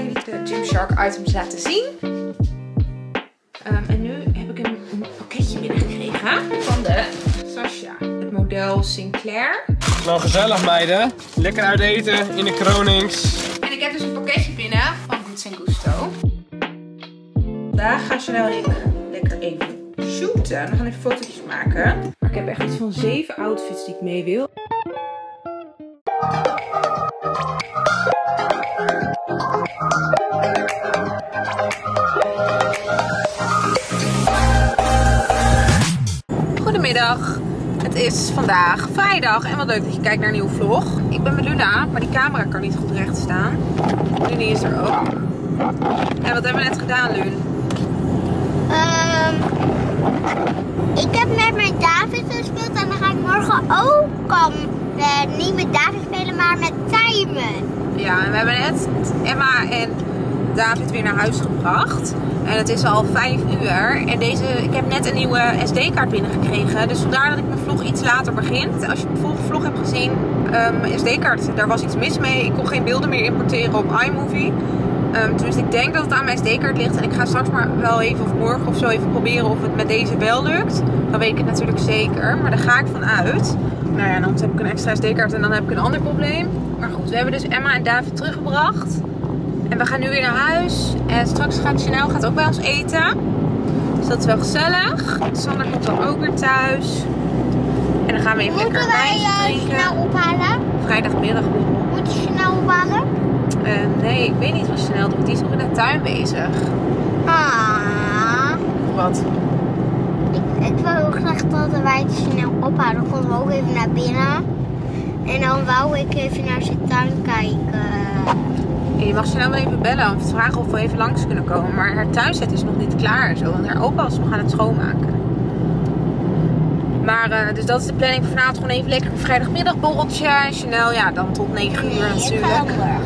jullie de Gymshark items laten zien. En nu heb ik een pakketje binnengekregen van de Sasha. Het model Sinclair. Nou, gezellig meiden. Lekker uit eten in de Kronings. En ik heb dus een pakketje binnen van Goods & Gusto. Vandaag gaan Chanel en ik lekker even shooten. We gaan even fotootjes maken. Maar ik heb echt iets van 7 outfits die ik mee wil. Goedemiddag. Het is vandaag vrijdag en wat leuk dat je kijkt naar een nieuwe vlog. Ik ben met Luna, maar die camera kan niet goed recht staan. Luna is er ook. En wat hebben we net gedaan, Lun? Ik heb met mijn David gespeeld en dan ga ik morgen ook niet met David spelen, maar met Simon. Ja, en we hebben net Emma en David weer naar huis gebracht. En het is al 5 uur. En ik heb net een nieuwe SD-kaart binnengekregen. Dus vandaar dat ik mijn vlog iets later begint. Als je de vorige vlog hebt gezien, mijn SD-kaart, daar was iets mis mee. Ik kon geen beelden meer importeren op iMovie. Dus ik denk dat het aan mijn SD-kaart ligt. En ik ga straks maar wel even, of morgen of zo, even proberen of het met deze wel lukt. Dan weet ik het natuurlijk zeker. Maar daar ga ik van uit. Nou ja, dan heb ik een extra SD-kaart en dan heb ik een ander probleem. Maar goed, we hebben dus Emma en David teruggebracht. En we gaan nu weer naar huis. En straks gaat Chanel ook bij ons eten. Dus dat is wel gezellig. Sander komt dan ook weer thuis. En dan gaan we even lekker wijn drinken. Moeten wij Chanel ophalen? Vrijdagmiddagborrel. Moet je Chanel ophalen? Nee, ik weet niet wat Chanel doet. Die is nog in de tuin bezig. Ah. Wat? Ik wil heel graag dat wij Chanel ophalen. Dan konden we ook even naar binnen. En dan wou ik even naar zijn tuin kijken. Je mag Chanel wel even bellen om te vragen of we even langs kunnen komen. Maar haar tuinset is nog niet klaar. Zo, want haar opa is nog aan het schoonmaken. Maar dus dat is de planning voor vanavond. Gewoon even lekker een vrijdagmiddagborreltje. En Chanel, ja, dan tot 9 uur natuurlijk.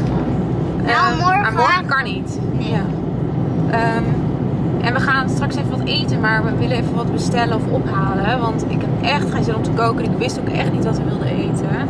Maar morgen kan niet. Nee. Ja. En we gaan straks even wat eten. Maar we willen even wat bestellen of ophalen. Want ik heb echt geen zin om te koken. Ik wist ook echt niet wat we wilden eten.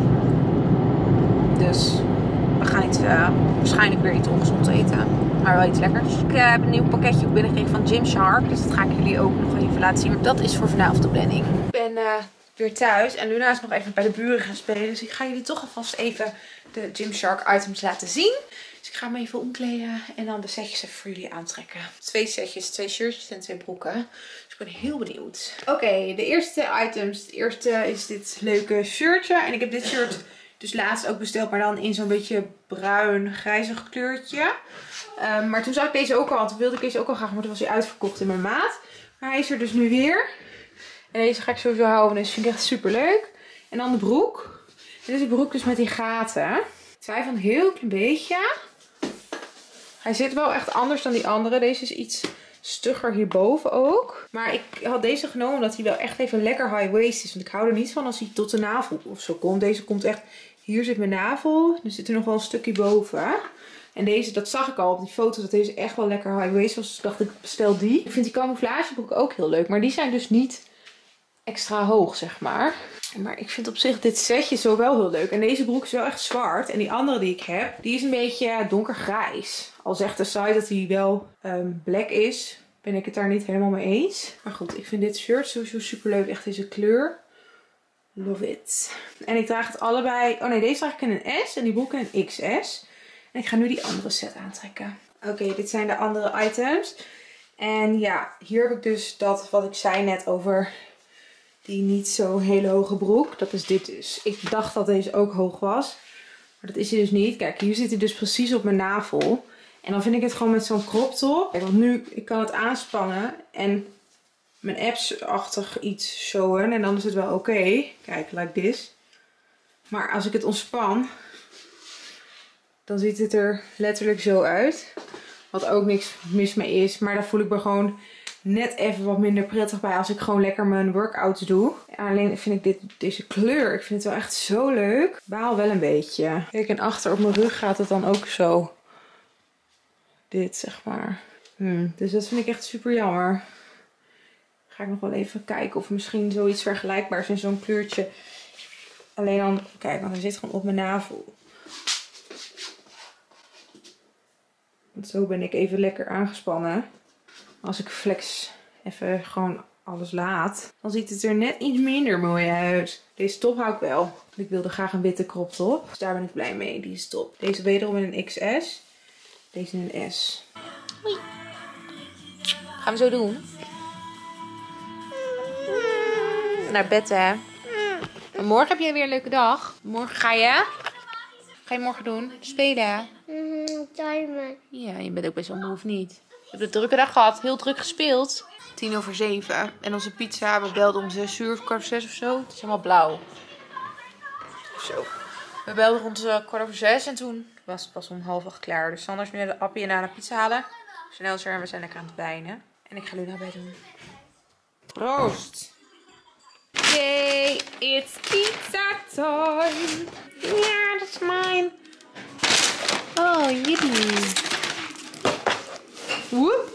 Dus we gaan iets, waarschijnlijk weer iets ongezond eten. Maar wel iets lekkers. Ik heb een nieuw pakketje ook binnengekregen van Gymshark. Dus dat ga ik jullie ook nog even laten zien. Maar dat is voor vanavond de planning. Ik ben weer thuis. En Luna is nog even bij de buren gaan spelen. Dus ik ga jullie toch alvast even de Gymshark items laten zien. Dus ik ga me even omkleden. En dan de setjes even voor jullie aantrekken. 2 setjes, 2 shirtjes en 2 broeken. Dus ik ben heel benieuwd. Oké, de eerste items. Het eerste is dit leuke shirtje. En ik heb dit shirt dus laatst ook besteld, maar dan in zo'n beetje bruin, grijzig kleurtje. Maar toen zag ik deze ook al, want toen wilde ik deze ook al graag, maar toen was hij uitverkocht in mijn maat. Maar hij is er dus nu weer. En deze ga ik sowieso houden, dus vind ik echt super leuk. En dan de broek. Dit is de broek dus met die gaten. Ik twijfel een heel klein beetje. Hij zit wel echt anders dan die andere. Deze is iets stugger hierboven ook. Maar ik had deze genomen omdat hij wel echt even lekker high waist is. Want ik hou er niet van als hij tot de navel of zo komt. Deze komt echt, hier zit mijn navel. Er zit er nog wel een stukje boven. En deze, dat zag ik al op die foto, dat deze echt wel lekker high waist was. Dus dacht ik, bestel die. Ik vind die camouflagebroek ook heel leuk. Maar die zijn dus niet extra hoog, zeg maar. Maar ik vind op zich dit setje zo wel heel leuk. En deze broek is wel echt zwart. En die andere die ik heb, die is een beetje donkergrijs. Al zegt de site dat hij wel black is, ben ik het daar niet helemaal mee eens. Maar goed, ik vind dit shirt sowieso super leuk. Echt deze kleur. Love it. En ik draag het allebei. Oh nee, deze draag ik in een S en die broek in een XS. En ik ga nu die andere set aantrekken. Oké, dit zijn de andere items. En ja, hier heb ik dus dat wat ik zei net over die niet zo hele hoge broek. Dat is dit dus. Ik dacht dat deze ook hoog was. Maar dat is hij dus niet. Kijk, hier zit hij dus precies op mijn navel. En dan vind ik het gewoon met zo'n crop top. Kijk, want nu, ik kan het aanspannen en mijn apps-achtig iets showen. En dan is het wel oké. Kijk, like this. Maar als ik het ontspan, dan ziet het er letterlijk zo uit. Wat ook niks mis mee is. Maar daar voel ik me gewoon net even wat minder prettig bij als ik gewoon lekker mijn workouts doe. En alleen vind ik deze kleur, ik vind het wel echt zo leuk. Ik baal wel een beetje. Kijk, en achter op mijn rug gaat het dan ook zo. Dit, zeg maar. Dus dat vind ik echt super jammer. Ga ik nog wel even kijken of misschien zoiets vergelijkbaars in zo'n kleurtje. Alleen dan, kijk, want hij zit gewoon op mijn navel. Want zo ben ik even lekker aangespannen. Als ik flex even gewoon alles laat, dan ziet het er net iets minder mooi uit. Deze top hou ik wel. Ik wilde graag een witte crop top. Dus daar ben ik blij mee. Die is top. Deze wederom in een XS. Deze in een S. Hoi. Gaan we zo doen. Naar bed, hè. En morgen heb je weer een leuke dag. Morgen ga je morgen doen? Spelen? Timen. Ja, je bent ook best wel moe, of niet? Je hebt een drukke dag gehad. Heel druk gespeeld. 7:10. En onze pizza, we belden om 6 uur of 5:45 of zo. Het is helemaal blauw. Zo. We belden rond 5:45 en toen was het pas om 7:30 klaar. Dus Sander is nu de appie en naar pizza halen. Snel is er en we zijn lekker aan het bijnen. En ik ga nu naar bed doen. Proost! Yay, it's pizza time! Ja, dat is mijn. Oh, yippie. Woep!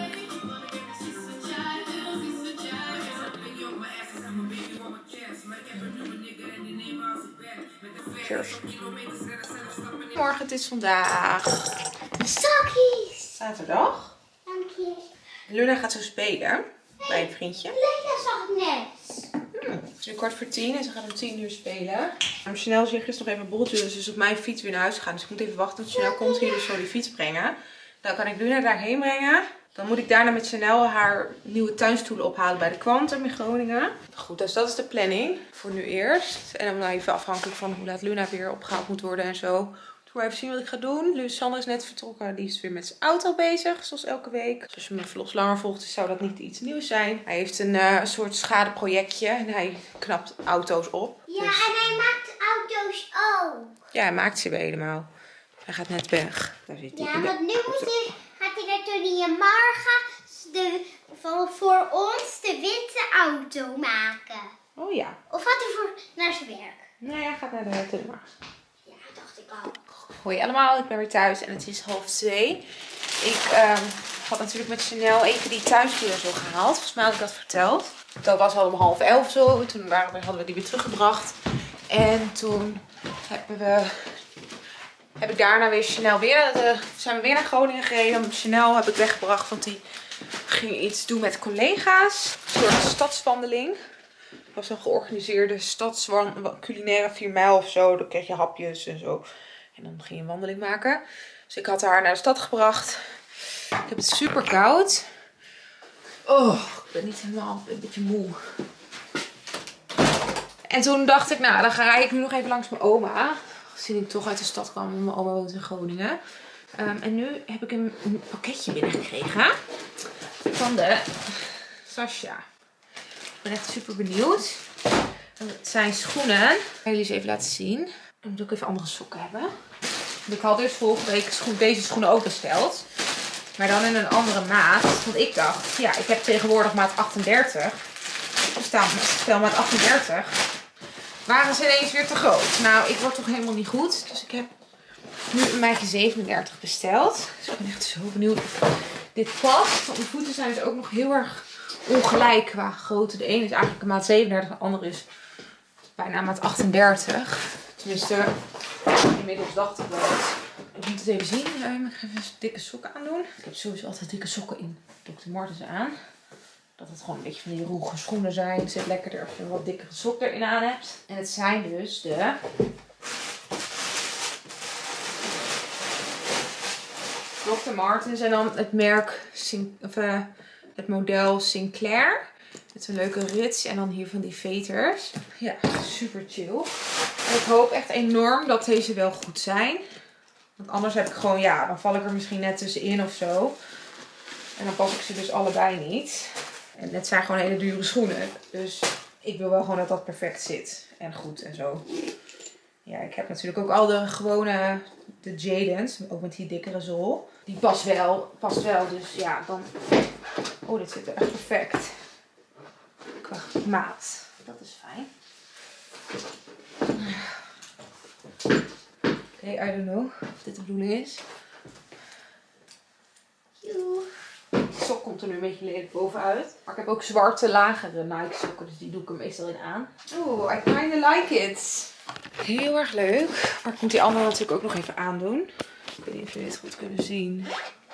Cheers. Morgen, het is vandaag Sokkies. zaterdag. Dank je. Luna gaat zo spelen bij een vriendje. Lekker zag ik net. Het is nu 9:15 en ze gaat om 10 uur spelen. Chanel is hier gisteren nog even een borreltje, dus is op mijn fiets weer naar huis gegaan. Dus ik moet even wachten tot Chanel komt hier dus zo die fiets brengen. Dan kan ik Luna daarheen brengen. Dan moet ik daarna met Chanel haar nieuwe tuinstoelen ophalen bij de Quantum in Groningen. Goed, dus dat is de planning voor nu eerst. En dan even afhankelijk van hoe laat Luna weer opgehaald moet worden en zo. Ik wil even zien wat ik ga doen. Sander is net vertrokken. Die is weer met zijn auto bezig, zoals elke week. Dus als je mijn vlogs langer volgt, zou dat niet iets nieuws zijn. Hij heeft een soort schadeprojectje en hij knapt auto's op. Ja, Dus en hij maakt auto's ook. ja, hij maakt ze weer helemaal. Hij gaat net weg. Daar zit hij. Ja, want nu gaat hij naar Tony en Marga voor ons de witte auto maken. Oh ja. Of gaat hij naar zijn werk? Nee, hij gaat naar de tunnel. Ja, dacht ik al. Hoi allemaal, ik ben weer thuis en het is 1:30. Ik had natuurlijk met Chanel even die tuinstoelen zo gehaald. Volgens mij had ik dat verteld. Dat was al om 10:30 zo. Toen hadden we die weer teruggebracht. En toen heb ik daarna weer Chanel zijn we weer naar Groningen gereden. Chanel heb ik weggebracht, want die ging iets doen met collega's. Een soort stadswandeling. Het was een georganiseerde culinaire 4 mijl of zo. Dan kreeg je hapjes en zo. En dan ging je een wandeling maken. Dus ik had haar naar de stad gebracht. Ik heb het super koud. Oh, ik ben niet helemaal een beetje moe. En toen dacht ik, nou, dan rijd ik nu nog even langs mijn oma. Gezien ik toch uit de stad kwam, want mijn oma woont in Groningen. En nu heb ik een pakketje binnengekregen. Van de Sasha. Ik ben echt super benieuwd. Het zijn schoenen. Ik ga jullie eens even laten zien. Ik moet ook even andere sokken hebben. Ik had dus vorige week deze schoenen ook besteld. Maar dan in een andere maat. Want ik dacht, ja, ik heb tegenwoordig maat 38. Stel maat 38. Waren ze ineens weer te groot. Nou, ik word toch helemaal niet goed. Dus ik heb nu een maatje 37 besteld. Dus ik ben echt zo benieuwd of dit past. Want mijn voeten zijn dus ook nog heel erg ongelijk qua grootte. De ene is eigenlijk een maat 37. De andere is bijna maat 38. Tenminste, inmiddels dacht ik wel. Ik moet het even zien. Ik ga even dikke sokken aandoen. Ik heb sowieso altijd dikke sokken in Dr. Martens aan. Dat het gewoon een beetje van die roege schoenen zijn. Het zit lekkerder als je een wat dikkere sok erin aan hebt. En het zijn dus de Dr. Martens. En dan het merk, het model Sinclair. Met een leuke rits en dan hier van die veters. Ja, super chill. En ik hoop echt enorm dat deze wel goed zijn. Want anders heb ik gewoon, ja, dan val ik er misschien net tussenin of zo. En dan pas ik ze dus allebei niet. En het zijn gewoon hele dure schoenen. Dus ik wil wel gewoon dat dat perfect zit. En goed en zo. Ja, ik heb natuurlijk ook al de gewone, de Jadens. Ook met die dikkere zool. Die past wel. Dus ja, dan... Oh, dit zit er echt perfect. Qua maat. Dat is fijn. Oké, I don't know of dit de bedoeling is. De sok komt er nu een beetje lelijk bovenuit. Maar ik heb ook zwarte lagere Nike sokken. Dus die doe ik er meestal in aan. Oeh, I kinda like it. Heel erg leuk. Maar ik moet die andere natuurlijk ook nog even aandoen. Ik weet niet of jullie dit goed kunnen zien.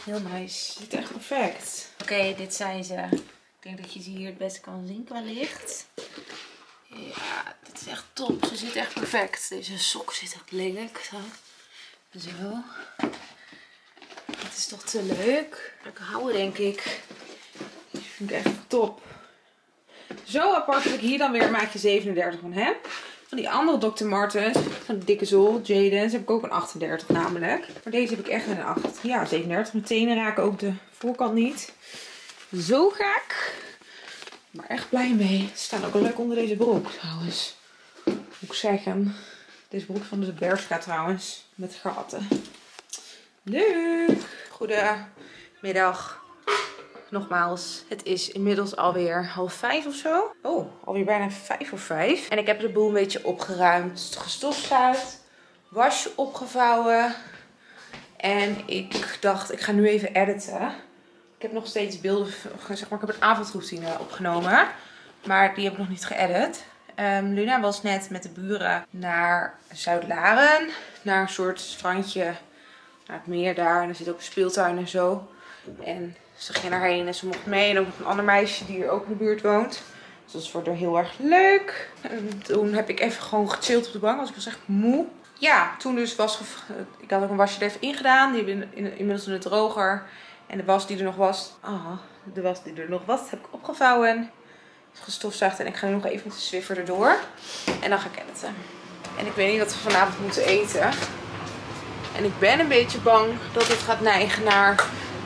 Heel nice. Zit echt perfect. Oké, dit zijn ze. Ik denk dat je ze hier het beste kan zien qua licht. Ja, dit is echt top. Ze zit echt perfect. Deze sok zit echt lelijk. Zo. Het is toch te leuk. Lekker houden, denk ik. Dat vind ik echt top. Zo apart dat ik hier dan weer een maatje 37 van heb. Van die andere Dr. Martens, van de dikke zool, Jadens, heb ik ook een 38 namelijk. Maar deze heb ik echt een 8. Ja, 37. Mijn tenen raken ook de voorkant niet. Zo gek. Maar echt blij mee. Ze staan ook wel leuk onder deze broek trouwens. Moet ik zeggen. Deze broek van de Bershka trouwens. Met gaten. Leuk. Goedemiddag. Nogmaals, het is inmiddels alweer 4:30 of zo. Oh, alweer bijna 5:05. En ik heb de boel een beetje opgeruimd. Gestofzuigd. Wasje opgevouwen. En ik dacht, ik ga nu even editen. Ik heb nog steeds beelden, zeg maar, ik heb een avondroutine opgenomen. Maar die heb ik nog niet geëdit. Luna was net met de buren naar Zuid-Laren. Naar een soort strandje. Naar het meer daar. En er zit ook een speeltuin en zo. En ze ging daarheen en ze mocht mee. En ook nog een ander meisje die hier ook in de buurt woont. Dus dat wordt er heel erg leuk. En toen heb ik even gewoon gechilled op de bank. Want ik was echt moe. Ja, toen dus ik had ook een wasje er even ingedaan. Die heb ik inmiddels in de droger. En de was die er nog was. Heb ik opgevouwen. Gestofzuigd. En ik ga nu nog even met de Swiffer erdoor. En dan ga ik editen. En ik weet niet wat we vanavond moeten eten. En ik ben een beetje bang dat het gaat neigen naar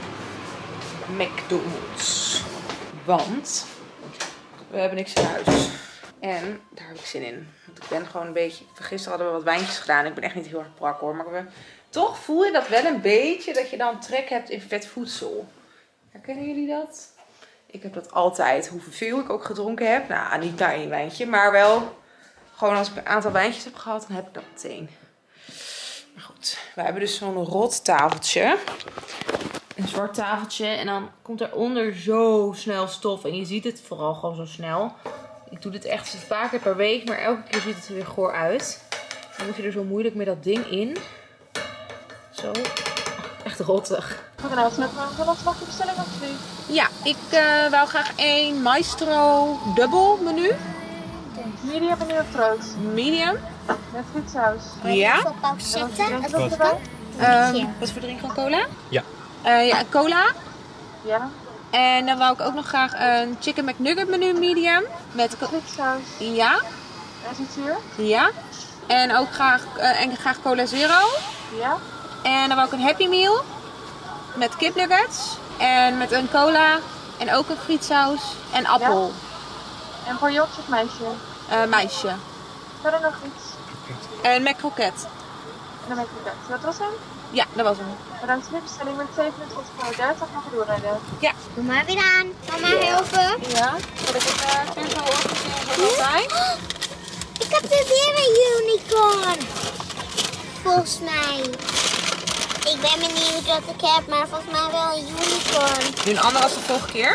McDonald's. Want we hebben niks in huis. En daar heb ik zin in. Want ik ben gewoon een beetje... Gisteren hadden we wat wijntjes gedaan. Ik ben echt niet heel erg brak hoor. Maar toch voel je dat wel een beetje. Dat je dan trek hebt in vet voedsel. Herkennen jullie dat? Ik heb dat altijd. Hoeveel ik ook gedronken heb. Nou, niet daar één wijntje. Maar wel gewoon als ik een aantal wijntjes heb gehad. Dan heb ik dat meteen. Maar goed. We hebben dus zo'n rot tafeltje. Een zwart tafeltje. En dan komt eronder zo snel stof. En je ziet het vooral gewoon zo snel. Ik doe dit echt een paar keer per week. Maar elke keer ziet het er weer goor uit. Dan moet je er zo moeilijk met dat ding in. Zo. Echt rottig. Goedenavond, met wat mag je bestellen alsjeblieft? Ja, ik wou graag een Maestro dubbel menu. Medium menu of groot? Medium. Met frietsaus. Ja. Voor pauze zetten. En Wat erbij? Wat voor drink van cola? Ja. Ja, cola. Ja. En dan wou ik ook nog graag een Chicken McNugget menu medium. Met Frietsaus. ja. En zoetzuur? Ja. En ook graag Cola Zero. Ja. En dan wou ik een Happy Meal. Met kipnuggets. En met een cola. En ook een frietsaus. En appel. En voor jongetje of meisje? Meisje. Verder nog iets? En met kroket. En dan ben ik bedankt. Dat was hem? Ja, dat was hem. Bedankt voor de bestelling met 27,30 mag je doorrijden. Ja. Doe maar weer aan. Mama, helpen. Ja. Zal ik het weer zo organiseren zoals altijd? Ik heb er weer een unicorn. Volgens mij. Ik ben benieuwd wat ik heb, maar volgens mij wel een unicorn. Nu een andere als de vorige keer.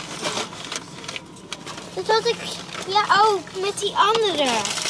Dat had ik ja ook met die andere.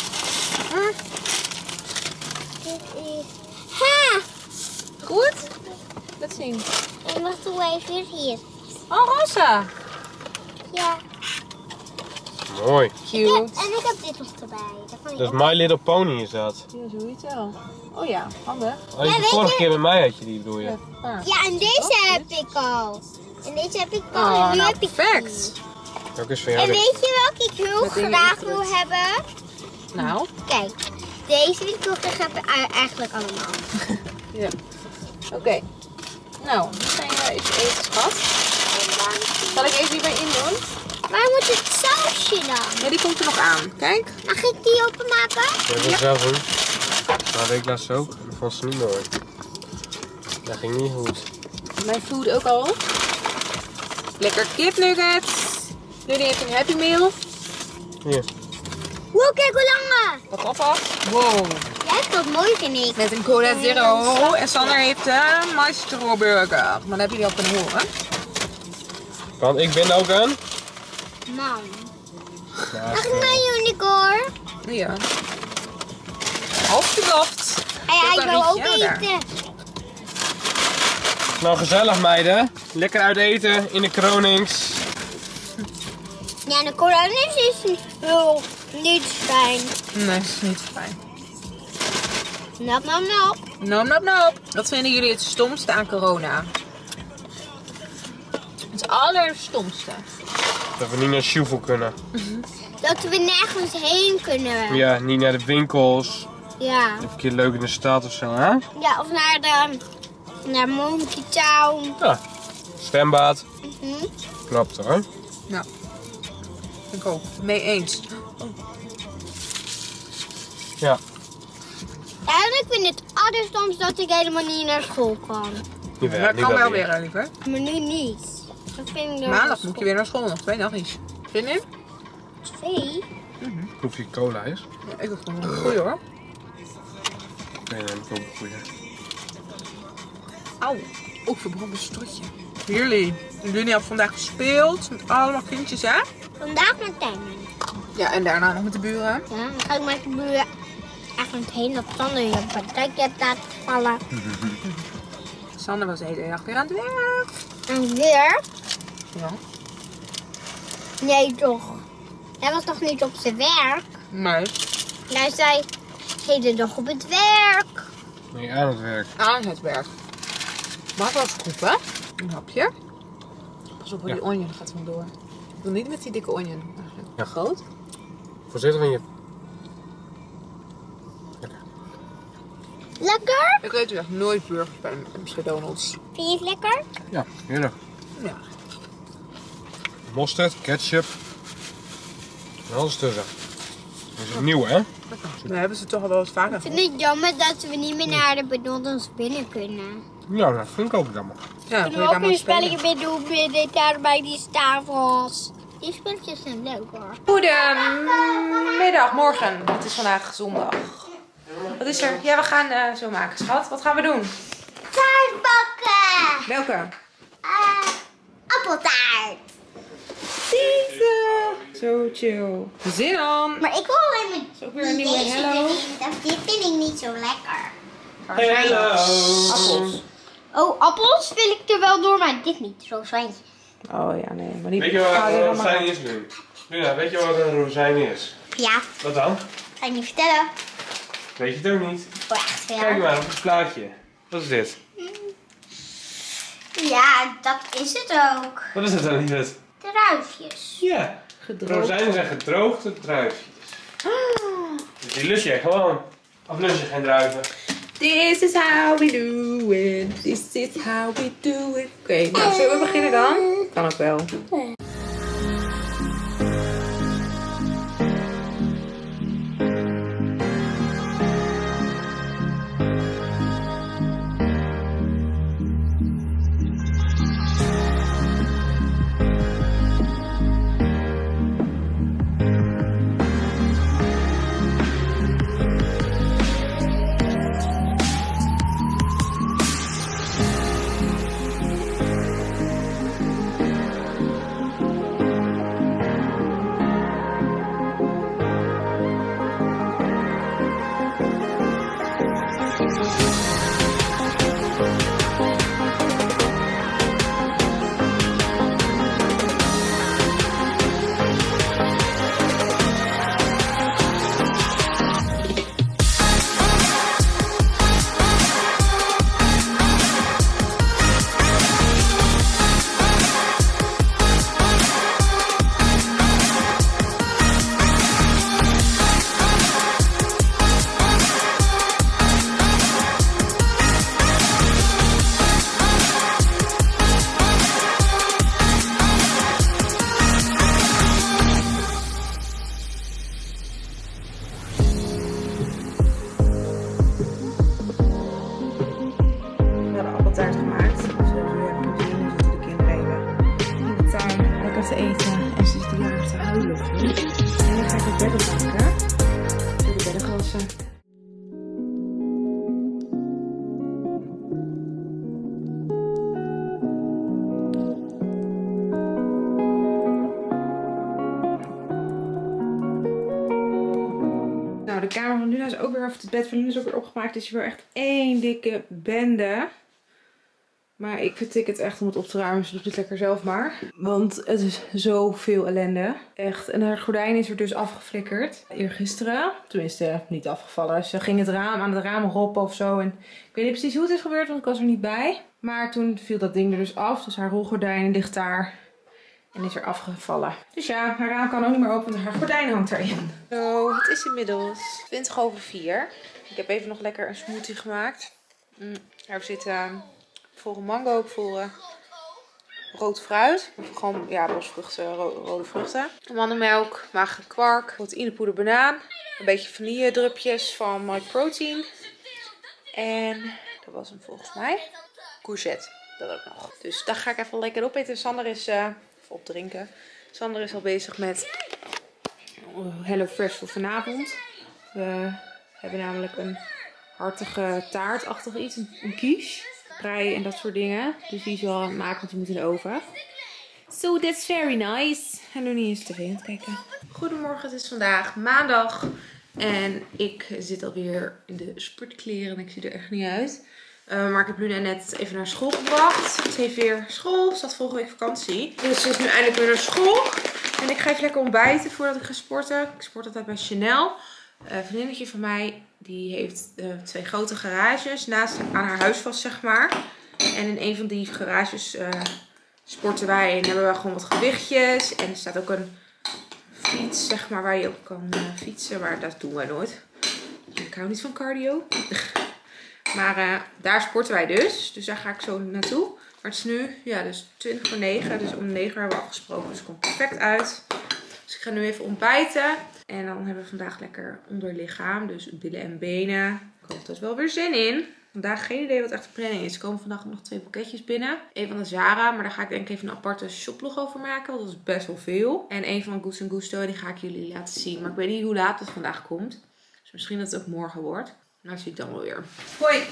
Dit is. Ha! Goed? Laat zien. En wacht, doe even hier. Oh, rosa. Ja. Mooi. Cute. En ik heb dit nog erbij. Dat kan ik Dat is ook. My Little Pony is dat. Ja, zoiets wel. Oh ja, handig. Oh, die weet vorige je- keer met mij had je die, bedoel je? Ja, en deze heb ik al. En deze heb ik al. Oh, en nu nou heb ik perfect. Ook is van die. jou. En weet je welke ik heel Met dingen graag ingedrukt. wil hebben? Nou. Kijk, deze wil ik toch graag hebben. Eigenlijk allemaal. Ja. Oké. Nou, nu ga je iets eten, schat. Zal ik even hierbij in doen? Waar moet het sausje dan? Ja, die komt er nog aan. Kijk. Mag ik die openmaken? Ik wil het zelf doen. Maar weet ik laatst ook. Dat vond ze niet mooi. Dat ging niet goed. Mijn food ook al. Lekker kipnuggets. Jullie heeft een Happy Meal. Hier. Wow, kijk hoe lange. Wat oppas. Wow. Jij hebt dat mooi, vind ik. Met een Cola Zero. En Sander heeft een Maestro Burger. Maar dat hebben jullie al kunnen horen. Want ik ben ook een... Man. Ja, Mag ik mijn unicorn? Ja. Alsjeblieft. Ja, ik wil ook rietje, daar. eten. Nou, gezellig meiden. Lekker uit eten in de Kronings. Ja, de coronis is heel niet fijn. Nee, dat is niet fijn. Nop, nop, nop. Noop, noop, noop. Wat vinden jullie het stomste aan corona? Het allerstomste. Dat we niet naar Sjoevel kunnen. Dat we nergens heen kunnen. Ja, niet naar de winkels. Ja. Even een keer leuk in de stad of zo, hè? Ja, of naar Monkey Town. Ja. Zwembad. Mhm. Klopt hoor. Ja. Ik ook. Mee eens. Ja. Eigenlijk vind ik het allerstomst dat ik helemaal niet naar school kan. Jawel, Dat niet kan wel weer. weer, liever. Maar nu niet. Dat vind ik Maandag moet je weer naar school. Nog 2 dagjes. Zin in? 2. Hoeveel cola is? Ja, ik heb gewoon een goeie hoor. Nee, dan heb ik ook een goeie. Auw. Ook verbrand een strotje. Jullie hebben vandaag gespeeld met allemaal kindjes, hè? Vandaag met Tijn. Ja, en daarna nog met de buren. Ja, dan ga ik met de buren eigenlijk heen op Sander je partijtje hebt laten vallen. Sander was de hele dag weer aan het werk. En weer? Ja. Nee toch. Hij was toch niet op zijn werk? Nee. Hij zei, hele dag op het werk. Nee, aan het werk. Aan het werk. Mag ik wel eens proeven? Een hapje. Pas op, hoor, die onion gaat vandoor. Ik wil niet met die dikke onion. Eigenlijk. Ja. Groot. Voorzitter van je... Lekker? Ik eet echt nooit burgers bij McDonald's. Vind je het lekker? Ja, heerlijk. Ja. Mosterd, ketchup. En alles tussen. Dat is het nieuw, hè? We hebben ze toch al wel eens vaker Ik vind het jammer dat we niet meer naar de McDonald's binnen kunnen. Ja, dat vind ik ook jammer. Ja, Kunnen we ook een spelletje mee doen daar bij die tafels. Die spelletjes zijn leuk hoor. Goedemiddag, morgen. Het is vandaag zondag. Wat is er? Ja, we gaan zo maken, schat. Wat gaan we doen? Taart bakken! Welke? Appeltaart. Deze. Zo chill. Zin aan. Maar ik wil alleen met Is ook weer een nieuwe hello. Dit vind ik niet zo lekker. Hello. Appels. Oh, appels wil ik er wel door, maar dit niet. Zo'n zwijntje. Oh ja, nee. Maar niet. Weet je wat een rozijn is nu? Luna, weet je wat een rozijn is? Ja, Wat dan? ga je niet vertellen. Weet je het ook niet? Oh, echt wel. Kijk maar op het plaatje. Wat is dit? Ja, dat is het ook. Wat is het dan, lieverd? Druifjes. Ja. Gedroogd. Rozijnen zijn gedroogde druifjes. Dus die lus je gewoon. Of lus je geen druiven? This is how we do it. This is how we do it. Oké, nou zullen we beginnen dan? Kan ook wel. te eten en ze zitten hier te huilen. En dan ga ik de bedden maken. Doe de bedden gewassen. Nou, de kamer van Luna is ook weer, of het bed van Luna is ook weer opgemaakt. Het is weer echt één dikke bende. Maar ik vertik het echt om het op te ruimen. Dus doe het lekker zelf maar. Want het is zoveel ellende. Echt. En haar gordijn is er dus afgeflikkerd. Eergisteren. Tenminste, niet afgevallen. Ze ging aan het raam roppen of zo. En ik weet niet precies hoe het is gebeurd, want ik was er niet bij. Maar toen viel dat ding er dus af. Dus haar rolgordijn ligt daar. En is er afgevallen. Dus ja, haar raam kan ook niet meer open, want haar gordijn hangt erin. Zo, het is inmiddels 4:20. Ik heb even nog lekker een smoothie gemaakt. Er zit vol mango, vol rood fruit. Of gewoon, ja, bosvruchten, rode vruchten. Mandelmelk, magere kwark, proteïnepoeder banaan. Een beetje vanille-drupjes van My Protein. En dat was hem volgens mij. Courgette, dat ook nog. Dus daar ga ik even lekker opeten. Sander is... opdrinken. Sander is al bezig met Hello Fresh voor vanavond. We hebben namelijk een hartige taartachtig iets. Een quiche. Prei en dat soort dingen. Dus die is wel aan het maken, want die moet in de oven. So that's very nice. En Loenie is tv aan het kijken. Goedemorgen, het is vandaag maandag. En ik zit alweer in de sportkleren. En ik zie er echt niet uit. Maar ik heb Luna net even naar school gebracht. Ze heeft weer school. Ze had vorige week vakantie. Dus ze is nu eindelijk weer naar school. En ik ga even lekker ontbijten voordat ik ga sporten. Ik sport altijd bij Chanel. Een vriendinnetje van mij. Die heeft 2 grote garages. Naast aan haar huis vast, zeg maar. En in een van die garages sporten wij. En hebben we gewoon wat gewichtjes. En er staat ook een fiets, zeg maar, waar je op kan fietsen. Maar dat doen wij nooit. Ik hou niet van cardio. Maar daar sporten wij dus. Dus daar ga ik zo naartoe. Maar het is nu, ja, dus 20:20. Dus om 9 uur hebben we afgesproken. Dus het komt perfect uit. Dus ik ga nu even ontbijten. En dan hebben we vandaag lekker onderlichaam. Dus billen en benen. Ik hoop er wel weer zin in. Vandaag geen idee wat echt de planning is. Er komen vandaag nog 2 pakketjes binnen. Eén van de Zara. Maar daar ga ik denk ik even een aparte shoplog over maken. Want dat is best wel veel. En één van Goods & Gusto. Die ga ik jullie laten zien. Maar ik weet niet hoe laat het vandaag komt. Dus misschien dat het ook morgen wordt. Nou, zie ik dan wel weer. Hoi!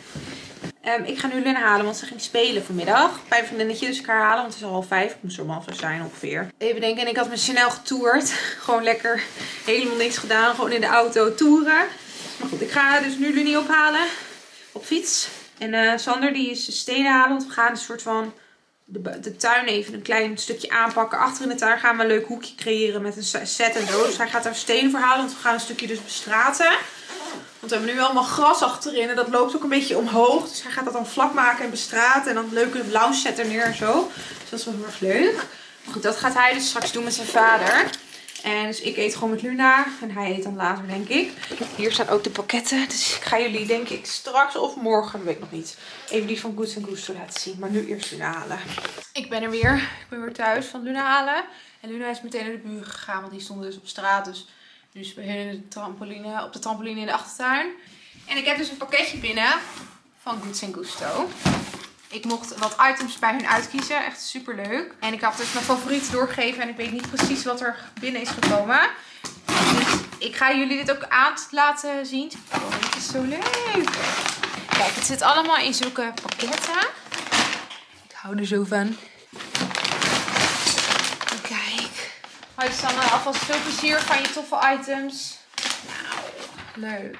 Ik ga nu Luna halen, want ze ging spelen vanmiddag. Bij een vriendinnetje, dus ik ga haar halen, want het is al 5:30. Ik moest er om 5:30 zijn ongeveer. Even denken, en ik had met Chanel getoerd. Gewoon lekker, helemaal niks gedaan. Gewoon in de auto toeren. Maar goed, ik ga dus nu Luna ophalen. Op fiets. En Sander die is stenen halen, want we gaan een soort van de tuin even een klein stukje aanpakken. Achter in de tuin gaan we een leuk hoekje creëren met een set en zo. Dus hij gaat daar stenen voor halen, want we gaan een stukje dus bestraten. Want we hebben nu allemaal gras achterin en dat loopt ook een beetje omhoog. Dus hij gaat dat dan vlak maken en bestraten. En dan een leuke lounge set er neer en zo. Dus dat is wel heel erg leuk. Maar goed, dat gaat hij dus straks doen met zijn vader. En dus ik eet gewoon met Luna. En hij eet dan later, denk ik. Hier staan ook de pakketten. Dus ik ga jullie, denk ik, straks of morgen, dat weet ik nog niet, even die van Goods & Gusto laten zien. Maar nu eerst Luna halen. Ik ben er weer. Ik ben weer thuis van Luna halen. En Luna is meteen naar de buren gegaan, want die stonden dus op straat. Dus nu is de trampoline, op de trampoline in de achtertuin. En ik heb dus een pakketje binnen van Goods & Gusto. Ik mocht wat items bij hun uitkiezen. Echt super leuk. En ik had dus mijn favorieten doorgegeven. En ik weet niet precies wat er binnen is gekomen. Dus ik ga jullie dit ook aan laten zien. Oh, dit is zo leuk. Kijk, het zit allemaal in zulke pakketten. Ik hou er zo van. Kijk. Hoi Sanne, alvast veel plezier van je toffe items. Nou, leuk.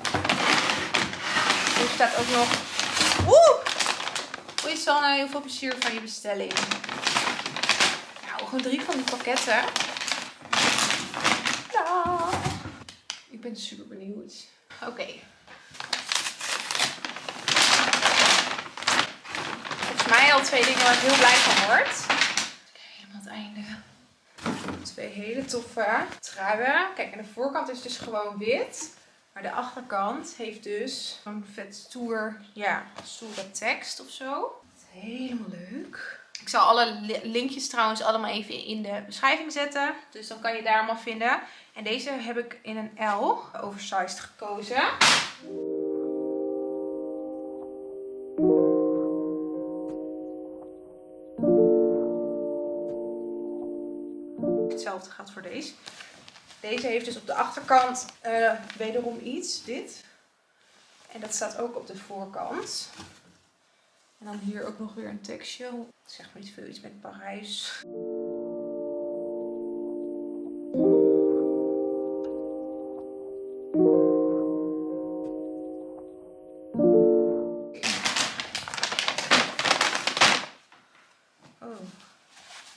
Hier staat ook nog... Hoi Sanne, heel veel plezier van je bestelling. Nou, gewoon 3 van die pakketten. Ja. Ik ben super benieuwd. Oké. Volgens mij al 2 dingen waar ik heel blij van word. Helemaal het einde. 2 hele toffe truien. Kijk, en de voorkant is dus gewoon wit. Maar de achterkant heeft dus zo'n vet stoere tekst of zo. Helemaal leuk. Ik zal alle linkjes trouwens allemaal even in de beschrijving zetten. Dus dan kan je daar allemaal vinden. En deze heb ik in een L oversized gekozen. Hetzelfde gaat voor deze. Deze heeft dus op de achterkant wederom iets, dit. En dat staat ook op de voorkant. En dan hier ook nog weer een tekstje. Zeg maar niet veel, iets met Parijs.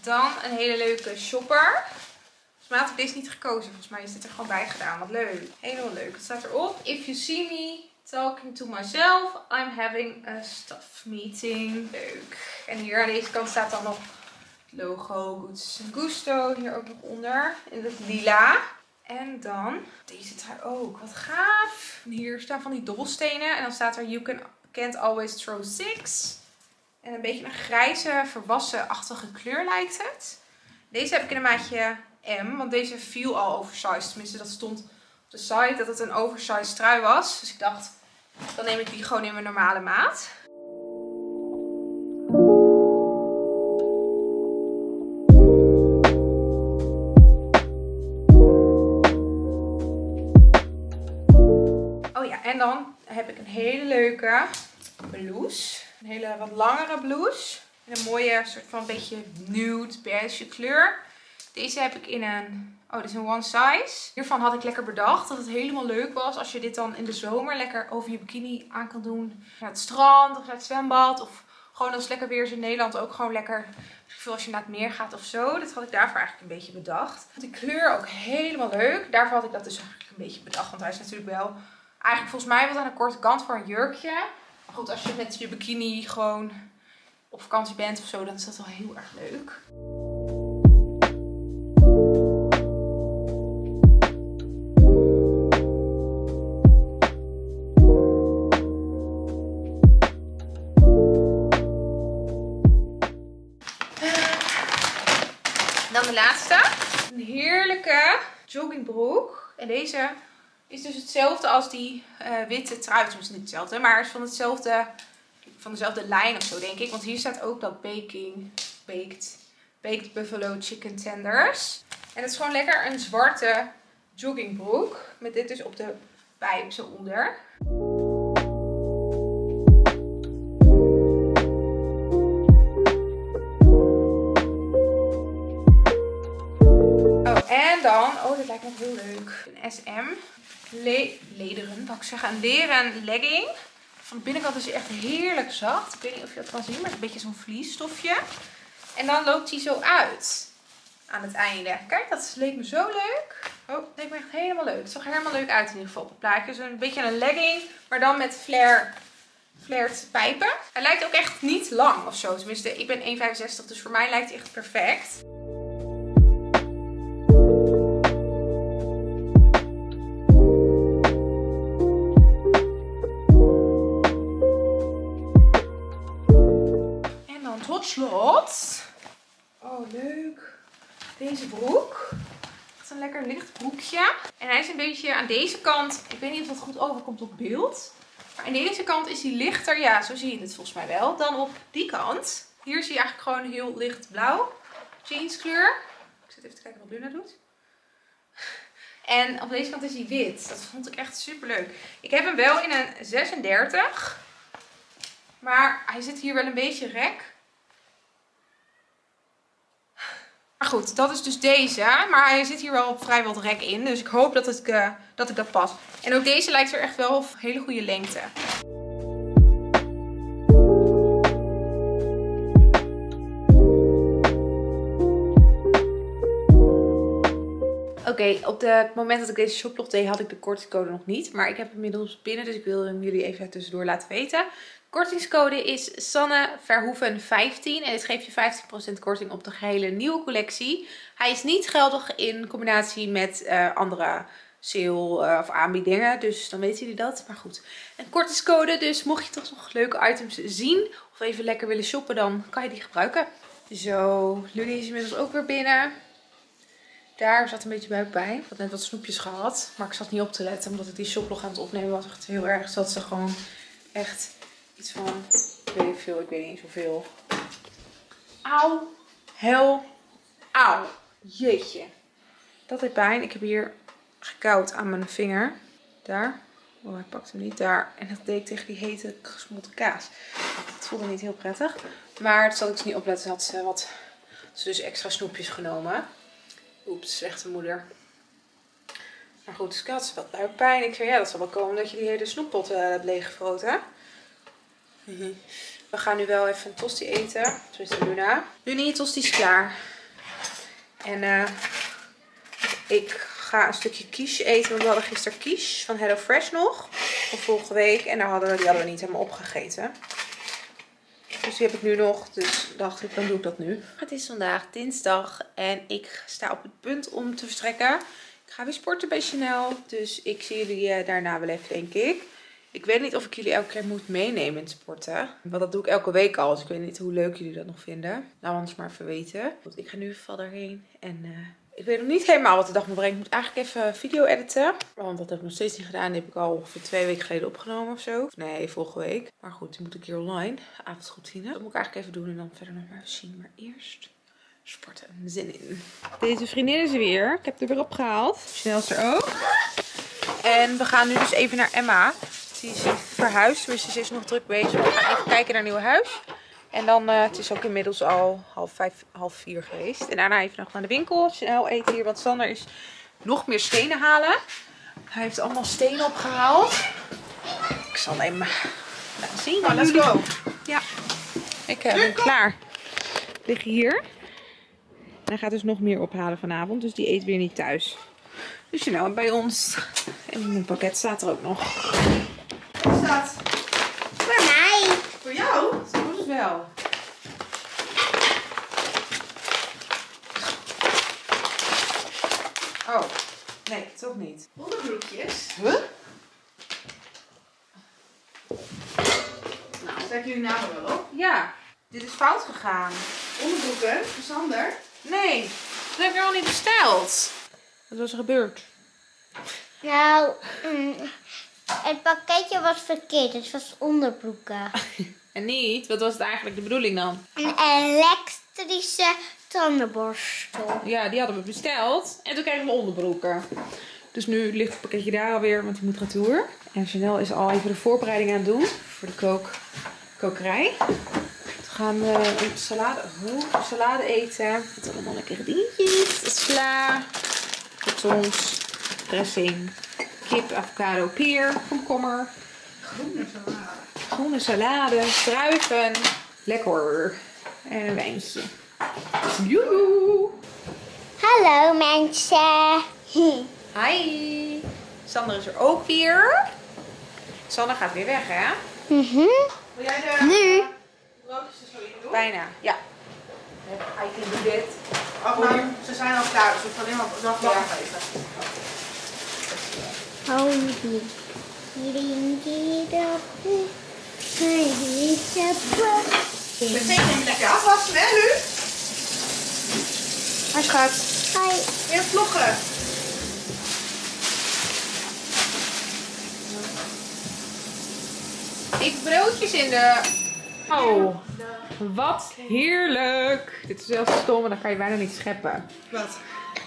Dan een hele leuke shopper. Volgens mij had ik deze niet gekozen. Volgens mij is dit er gewoon bij gedaan. Wat leuk. Helemaal leuk. Het staat erop. If you see me talking to myself, I'm having a staff meeting. Leuk. En hier aan deze kant staat dan nog het logo Goods & Gusto. Hier ook nog onder. In het lila. En dan deze trui ook. Wat gaaf. En hier staan van die dobbelstenen. En dan staat er You can't always throw 6. En een beetje een grijze, verwassen-achtige kleur lijkt het. Deze heb ik in een maatje M. Want deze viel al oversized. Tenminste, dat stond op de site dat het een oversized trui was. Dus ik dacht, dan neem ik die gewoon in mijn normale maat. Oh ja, en dan heb ik een hele leuke blouse. Een hele wat langere blouse. En een mooie soort van beetje nude beige kleur. Deze heb ik in een... Oh, dit is een one size. Hiervan had ik lekker bedacht dat het helemaal leuk was als je dit dan in de zomer lekker over je bikini aan kan doen. Naar het strand of naar het zwembad. Of gewoon als het lekker weer is in Nederland ook gewoon lekker. Veel als je naar het meer gaat of zo. Dat had ik daarvoor eigenlijk een beetje bedacht. Die kleur ook helemaal leuk. Daarvoor had ik dat dus eigenlijk een beetje bedacht. Want hij is natuurlijk wel eigenlijk volgens mij wat aan de korte kant voor een jurkje. Maar goed, als je met je bikini gewoon op vakantie bent of zo, dan is dat wel heel erg leuk. Dan de laatste. Een heerlijke joggingbroek. En deze is dus hetzelfde als die witte trui. Tenminste niet hetzelfde, maar is van dezelfde lijn of zo denk ik. Want hier staat ook dat baked buffalo chicken tenders. En het is gewoon lekker een zwarte joggingbroek. Met dit dus op de pijp zo onder. En dan, oh dit lijkt me heel leuk, een SM, een leren legging. Van de binnenkant is hij echt heerlijk zacht. Ik weet niet of je dat kan zien, maar het is een beetje zo'n vliesstofje. En dan loopt hij zo uit aan het einde. Kijk, dat leek me zo leuk. Oh, dat leek me echt helemaal leuk. Het zag er helemaal leuk uit in ieder geval op het plaatje. Dus een beetje een legging, maar dan met flared pijpen. Hij lijkt ook echt niet lang of zo. Tenminste, ik ben 1,65, dus voor mij lijkt hij echt perfect. Tot slot, oh leuk, deze broek. Het is een lekker licht broekje. En hij is een beetje aan deze kant, ik weet niet of dat goed overkomt op beeld. Maar aan deze kant is hij lichter, ja zo zie je het volgens mij wel, dan op die kant. Hier zie je eigenlijk gewoon heel licht blauw jeanskleur. Ik zit even te kijken wat Luna doet. En op deze kant is hij wit. Dat vond ik echt super leuk. Ik heb hem wel in een 36. Maar hij zit hier wel een beetje rek. Maar goed, dat is dus deze. Maar hij zit hier wel vrij wat rek in. Dus ik hoop dat ik dat pas. En ook deze lijkt er echt wel op hele goede lengte. Oké, op het moment dat ik deze shoplog deed had ik de kortingscode nog niet. Maar ik heb hem inmiddels binnen, dus ik wil hem jullie even tussendoor laten weten. Kortingscode is SanneVerhoeven15 en dit geeft je 15% korting op de gehele nieuwe collectie. Hij is niet geldig in combinatie met andere sale of aanbiedingen, dus dan weten jullie dat. Maar goed, een kortingscode, dus mocht je toch nog leuke items zien of even lekker willen shoppen, dan kan je die gebruiken. Zo, Luli is inmiddels ook weer binnen. Daar zat een beetje buik bij. Ik had net wat snoepjes gehad, maar ik zat niet op te letten omdat ik die shoplog aan het opnemen was. Echt heel erg, zat ze gewoon echt... Iets van, ik weet niet veel, ik weet niet zoveel. Auw, hel, auw, jeetje. Dat deed pijn. Ik heb hier gekauwd aan mijn vinger. Daar. Oh, hij pakt hem niet. Daar. En dat deed ik tegen die hete gesmolten kaas. Dat voelde niet heel prettig. Maar dat zat ik dus niet opletten. Had ze dus extra snoepjes genomen. Oeps, slechte moeder. Maar goed, dus ik had wat buikpijn. Ik zei, ja, dat zal wel komen omdat je die hele snoeppot hebt leeggefroten. We gaan nu wel even een tosti eten. Tenminste Luna. Luna, je tosti is klaar. En ik ga een stukje quiche eten. Want we hadden gisteren quiche van HelloFresh nog. Van vorige week. En die hadden we niet helemaal opgegeten. Dus die heb ik nu nog. Dus dacht ik, dan doe ik dat nu. Het is vandaag dinsdag. En ik sta op het punt om te vertrekken. Ik ga weer sporten bij Chanel. Dus ik zie jullie daarna wel even, denk ik. Ik weet niet of ik jullie elke keer moet meenemen in sporten. Want dat doe ik elke week al. Dus ik weet niet hoe leuk jullie dat nog vinden. Nou, anders maar even weten. Want ik ga nu even daarheen. En ik weet nog niet helemaal wat de dag me brengt. Ik moet eigenlijk even video editen. Want dat heb ik nog steeds niet gedaan. Die heb ik al ongeveer 2 weken geleden opgenomen of zo. Of nee, vorige week. Maar goed, die moet ik hier online. Avondroutine. Dat moet ik eigenlijk even doen. En dan verder nog maar even zien. Maar eerst sporten. Zin in. Deze vriendin is er weer. Ik heb er weer opgehaald. Chanel is er ook. En we gaan nu dus even naar Emma. Die is verhuisd, dus ze is nog druk bezig. We gaan even kijken naar een nieuw huis. En dan, het is ook inmiddels al 3:30 geweest. En daarna even nog naar de winkel. Snel eten hier, want Sander is nog meer stenen halen. Hij heeft allemaal stenen opgehaald. Ik zal hem laten zien. Nou, let's go. Ja, ik ben klaar. Liggen hier. En hij gaat dus nog meer ophalen vanavond, dus die eet weer niet thuis. Dus nou, bij ons. En mijn pakket staat er ook nog. Wat staat? Voor mij. Voor jou? Zo moet het wel. Oh, nee, toch niet. Onderbroekjes. Huh? Nou, zet jullie namen wel op. Ja, dit is fout gegaan. Onderbroeken voor Sander. Nee, dat heb ik al niet besteld. Wat was er gebeurd? Nou, het pakketje was verkeerd. Het was onderbroeken. En niet? Wat was het eigenlijk de bedoeling dan? Een elektrische tandenborstel. Ja, die hadden we besteld. En toen kregen we onderbroeken. Dus nu ligt het pakketje daar alweer, want die moet retour. En Chanel is al even de voorbereiding aan het doen voor de kokerij. We gaan een salade eten. Met allemaal lekkere dingetjes. Sla, croutons, dressing, kip, avocado, peer, komkommer. Groene salade, druiven. Lekker. En een wijntje. Joehoe. Hallo mensen. Hi. Sander is er ook weer. Sander gaat weer weg, hè? Wil jij de Nu. broodjes er zo in doen? Bijna, ja. I can do dit. Oh, nou, ze zijn al klaar, dus we gaan alleen maar nog Ja. even. Oh, die. Meteen even lekker afwassen, hè, Lu? Hij schat. Hoi. Weer vloggen. Even broodjes in de... Oh, wat heerlijk. Dit is zelfs stom, maar dan kan je bijna niet scheppen. Wat?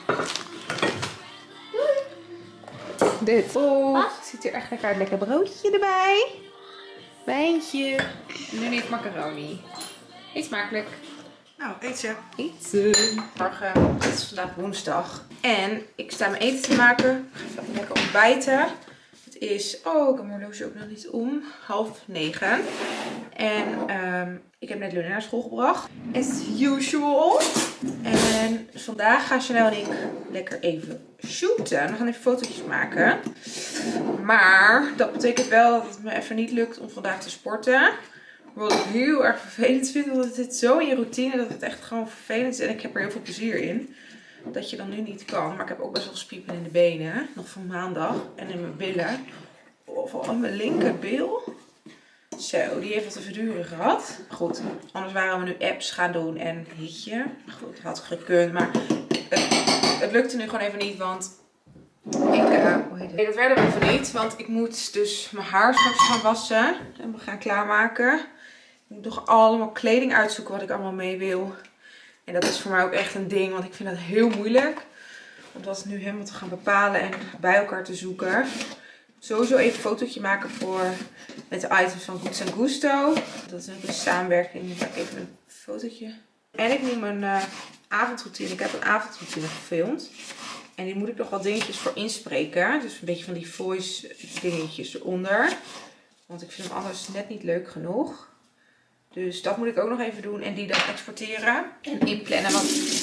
Dit. Oh, het ziet er echt lekker uit. Lekker broodje erbij. Wijntje. En nu niet macaroni. Eet smakelijk. Nou, eet ze. Eten. Morgen. Het is vandaag woensdag. En ik sta mijn eten te maken. Ik ga even lekker ontbijten. Het is... Oh, ik heb mijn horloge ook nog niet om. 8:30. En ik heb net Luna naar school gebracht. As usual. En vandaag gaan Chanel en ik lekker even shooten. We gaan even fotootjes maken. Maar dat betekent wel dat het me even niet lukt om vandaag te sporten. Wat ik heel erg vervelend vind. Want het zit zo in je routine dat het echt gewoon vervelend is. En ik heb er heel veel plezier in. Dat je dan nu niet kan. Maar ik heb ook best wel spiepen in de benen. Nog van maandag. En in mijn billen. Vooral in mijn linkerbil. Zo, die heeft wat te verduren gehad. Goed, anders waren we nu apps gaan doen en hitje. Goed, dat had gekund. Maar het lukte nu gewoon even niet. Want nee, dat werd hem even niet. Want ik moet dus mijn haar straks gaan wassen. En we gaan klaarmaken. Ik moet nog allemaal kleding uitzoeken wat ik allemaal mee wil. En dat is voor mij ook echt een ding. Want ik vind dat heel moeilijk. Om dat nu helemaal te gaan bepalen en bij elkaar te zoeken. Sowieso even een fotootje maken met de items van Goods & Gusto. Dat is ook een samenwerking. Dan ga ik even een fotootje. En ik moet mijn avondroutine. Ik heb een avondroutine gefilmd. En die moet ik nog wat dingetjes voor inspreken. Dus een beetje van die voice dingetjes eronder. Want ik vind hem anders net niet leuk genoeg. Dus dat moet ik ook nog even doen. En die dan exporteren. En inplannen. Want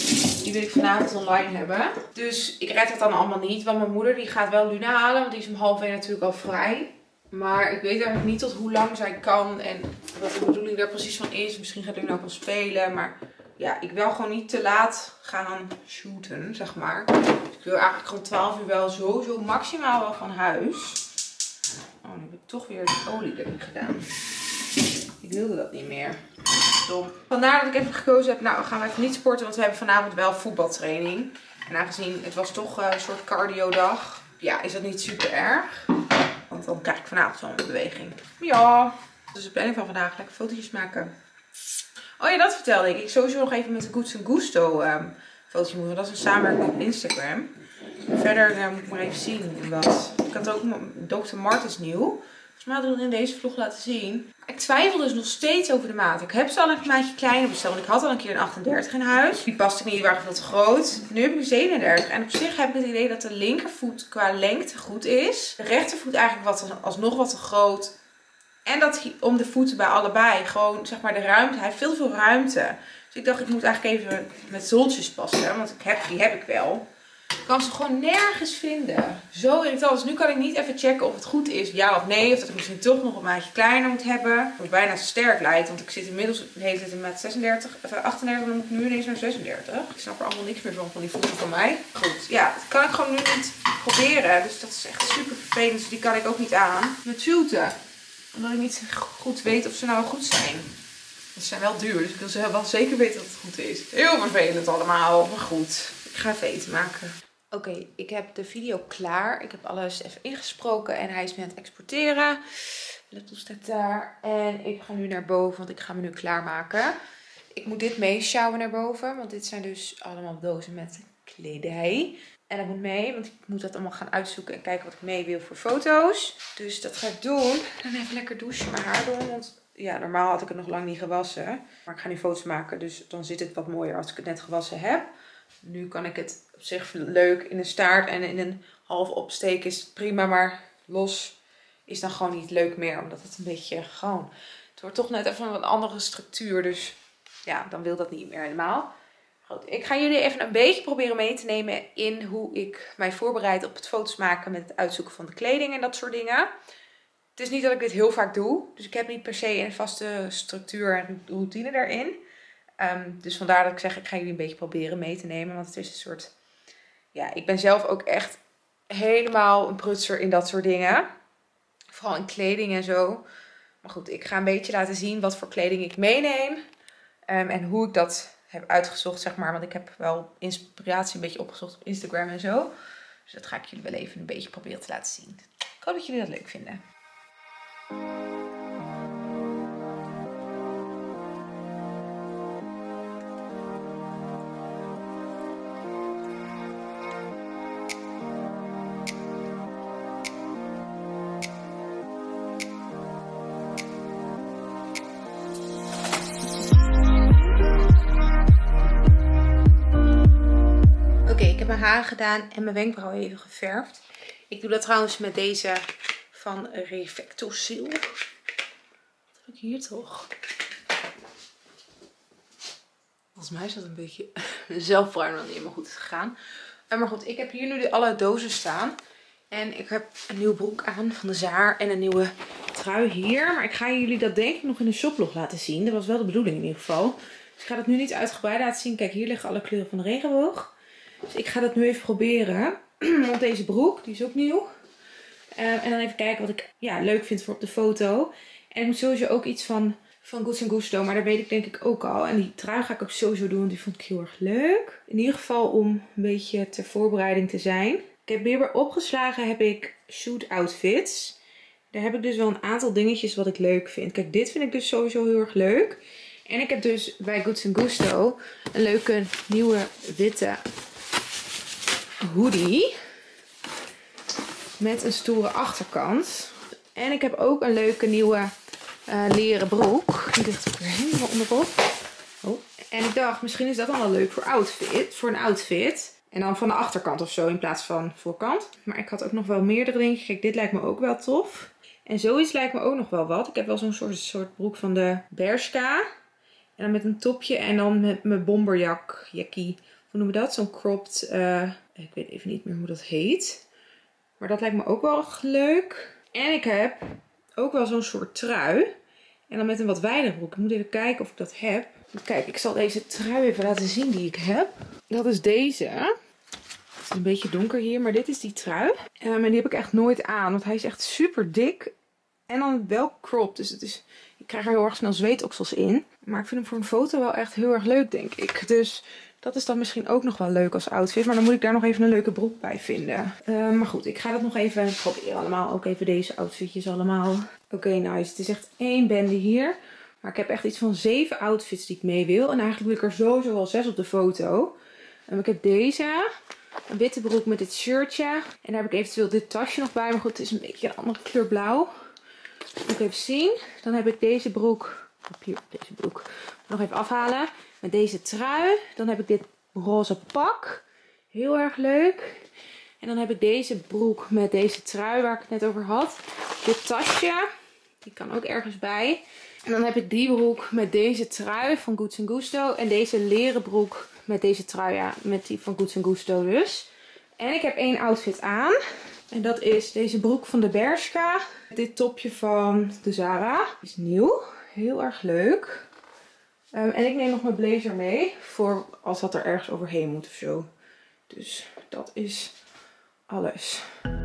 die wil ik vanavond online hebben. Dus ik red het dan allemaal niet. Want mijn moeder die gaat wel Luna halen. Want die is om 12:30 natuurlijk al vrij. Maar ik weet eigenlijk niet tot hoe lang zij kan. En wat de bedoeling daar precies van is. Misschien gaat Luna ook wel spelen. Maar ja, ik wil gewoon niet te laat gaan shooten, zeg maar. Dus ik wil eigenlijk gewoon 12 uur wel sowieso maximaal wel van huis. Oh, nu heb ik toch weer de olie erin gedaan. Ik wilde dat niet meer. Dom. Vandaar dat ik even gekozen heb, nou we gaan even niet sporten, want we hebben vanavond wel voetbaltraining. En aangezien het was toch een soort cardio dag, ja, is dat niet super erg. Want dan krijg ik vanavond zo'n beweging. Ja, dus de planning van vandaag, lekker fotootjes maken. Oh ja, dat vertelde ik. Ik sowieso nog even met de Goods & Gusto fotootje moeten. Dat is een samenwerking op Instagram. Verder moet ik maar even zien wat. Ik had ook Dr. Martens nieuw. Volgens mij hadden we het in deze vlog laten zien. Ik twijfel dus nog steeds over de maat. Ik heb ze al een maatje kleiner besteld. Want ik had al een keer een 38 in huis. Die paste niet, die waren veel te groot. Nu heb ik een 37. En op zich heb ik het idee dat de linkervoet qua lengte goed is. De rechtervoet eigenlijk alsnog wat te groot. En dat om de voeten bij allebei gewoon, zeg maar, de ruimte. Hij heeft veel te veel ruimte. Dus ik dacht, ik moet eigenlijk even met zooltjes passen. Want die heb ik wel. Ik kan ze gewoon nergens vinden. Zo irritant. Dus nu kan ik niet even checken of het goed is, ja of nee. Of dat ik misschien toch nog een maatje kleiner moet hebben. Wat bijna sterk lijkt. Want ik zit inmiddels de hele tijd in maat 38. En dan moet ik nu ineens naar 36. Ik snap er allemaal niks meer van die voeten van mij. Goed, ja, dat kan ik gewoon nu niet proberen. Dus dat is echt super vervelend. Dus die kan ik ook niet aan. Met shooten. Omdat ik niet goed weet of ze nou goed zijn. Ze zijn wel duur, dus ik wil ze wel zeker weten dat het goed is. Heel vervelend allemaal, maar goed. Ik ga even eten maken. Oké, ik heb de video klaar. Ik heb alles even ingesproken en hij is nu aan het exporteren. De laptop staat daar. En ik ga nu naar boven, want ik ga me nu klaarmaken. Ik moet dit meesjouwen naar boven, want dit zijn dus allemaal dozen met kledij. En dat moet mee, want ik moet dat allemaal gaan uitzoeken en kijken wat ik mee wil voor foto's. Dus dat ga ik doen. Dan even lekker douchen, mijn haar doen. Want ja, normaal had ik het nog lang niet gewassen. Maar ik ga nu foto's maken, dus dan zit het wat mooier als ik het net gewassen heb. Nu kan ik het op zich leuk in een staart en in een half opsteek is het prima. Maar los is dan gewoon niet leuk meer, omdat het een beetje gewoon... Het wordt toch net even een wat andere structuur, dus ja, dan wil dat niet meer helemaal. Goed, ik ga jullie even een beetje proberen mee te nemen in hoe ik mij voorbereid op het foto's maken met het uitzoeken van de kleding en dat soort dingen. Het is niet dat ik dit heel vaak doe, dus ik heb niet per se een vaste structuur en routine daarin. Dus vandaar dat ik zeg, ik ga jullie een beetje proberen mee te nemen, want het is een soort... Ja, ik ben zelf ook echt helemaal een prutser in dat soort dingen. Vooral in kleding en zo. Maar goed, ik ga een beetje laten zien wat voor kleding ik meeneem en hoe ik dat... heb uitgezocht, zeg maar. Want ik heb wel inspiratie een beetje opgezocht op Instagram en zo. Dus dat ga ik jullie wel even een beetje proberen te laten zien. Ik hoop dat jullie dat leuk vinden. Mijn haar gedaan en mijn wenkbrauwen even geverfd. Ik doe dat trouwens met deze van Reflecto-Sil. Wat heb ik hier toch? Volgens mij is dat een beetje zelfbruin dan niet helemaal goed gegaan. Maar goed, ik heb hier nu alle dozen staan. En ik heb een nieuwe broek aan van de Zaar en een nieuwe trui hier. Maar ik ga jullie dat denk ik nog in de shoplog laten zien. Dat was wel de bedoeling in ieder geval. Dus ik ga dat nu niet uitgebreid laten zien. Kijk, hier liggen alle kleuren van de regenboog. Dus ik ga dat nu even proberen. Want deze broek, die is ook nieuw. En dan even kijken wat ik leuk vind voor op de foto. En ik moet sowieso ook iets van Goods & Gusto. Maar dat weet ik denk ik ook al. En die trui ga ik ook sowieso doen. Want die vond ik heel erg leuk. In ieder geval om een beetje ter voorbereiding te zijn. Ik heb weer opgeslagen heb ik shoot outfits. Daar heb ik dus wel een aantal dingetjes wat ik leuk vind. Kijk, dit vind ik dus sowieso heel erg leuk. En ik heb dus bij Goods & Gusto een leuke nieuwe witte hoodie. Met een stoere achterkant. En ik heb ook een leuke nieuwe leren broek. Die ligt er weer helemaal onderop. Oh. En ik dacht, misschien is dat dan wel leuk voor een outfit. En dan van de achterkant of zo in plaats van voorkant. Maar ik had ook nog wel meerdere dingen. Kijk, dit lijkt me ook wel tof. En zoiets lijkt me ook nog wel wat. Ik heb wel zo'n soort broek van de Bershka. En dan met een topje en dan met mijn bomberjackie van hoe noemen we dat? Zo'n cropped, ik weet even niet meer hoe dat heet. Maar dat lijkt me ook wel leuk. En ik heb ook wel zo'n soort trui. En dan met een wat wijde broek. Ik moet even kijken of ik dat heb. Kijk, ik zal deze trui even laten zien die ik heb. Dat is deze. Het is een beetje donker hier, maar dit is die trui. En die heb ik echt nooit aan, want hij is echt super dik. En dan wel cropped, dus het is... Ik krijg er heel erg snel zweetoksels in. Maar ik vind hem voor een foto wel echt heel erg leuk, denk ik. Dus dat is dan misschien ook nog wel leuk als outfit. Maar dan moet ik daar nog even een leuke broek bij vinden. Maar goed, ik ga dat nog even proberen allemaal. Ook even deze outfitjes allemaal. Oké, nice. Het is echt één bende hier. Maar ik heb echt iets van 7 outfits die ik mee wil. En eigenlijk wil ik er sowieso wel 6 op de foto. Ik heb deze. Een witte broek met dit shirtje. En daar heb ik eventueel dit tasje nog bij. Maar goed, het is een beetje een andere kleur blauw. Moet ik even zien. Dan heb ik deze broek. Hier, deze broek. Nog even afhalen. Met deze trui. Dan heb ik dit roze pak. Heel erg leuk. En dan heb ik deze broek met deze trui waar ik het net over had. Dit tasje. Die kan ook ergens bij. En dan heb ik die broek met deze trui van Goods & Gusto. En deze leren broek met deze trui. Ja, met die van Goods & Gusto dus. En ik heb 1 outfit aan. En dat is deze broek van de Bershka. Dit topje van de Zara. Die is nieuw. Heel erg leuk. En ik neem nog mijn blazer mee. Voor als dat er ergens overheen moet of zo. Dus dat is alles.